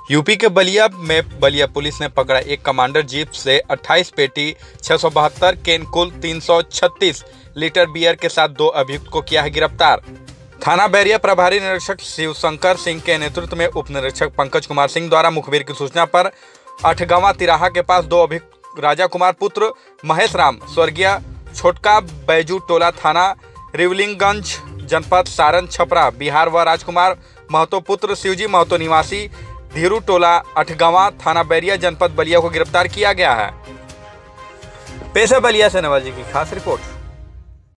UP के बलिया में Ballia police ने पकड़ा एक कमांडर जीप से 28 पेटी 672 कैन कुल 336 लीटर बियर के साथ 2 अभियुक्त को किया है गिरफ्तार। थाना बैरिया प्रभारी निरीक्षक शिवशंकर सिंह के नेतृत्व में उप निरीक्षक पंकज कुमार सिंह द्वारा मुखबिर की सूचना पर अठगवा तिराहा के पास 2 अभियुक्त राजा कुमार पुत्र महेश राम स्वर्गीय छोटका बैजू टोला थाना रिवलिंगगंज जनपद सारण छपरा बिहार व राजकुमार महतो पुत्र शिवजी महतो निवासी धीरू टोला अठगवा थाना बैरिया जनपद बलिया को गिरफ्तार किया गया है। पेश है बलिया से नवाजी की खास रिपोर्ट।